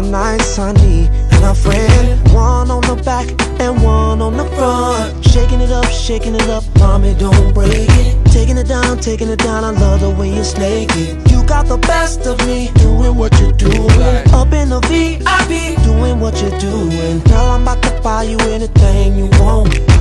nice, honey, and a friend. One on the back and one on the front. Shaking it up, mommy, don't break it. Taking it down, I love the way you snake it. You got the best of me, doing what you doing. Up in the VIP, doing what you doing. Girl, I'm about to buy you anything you want.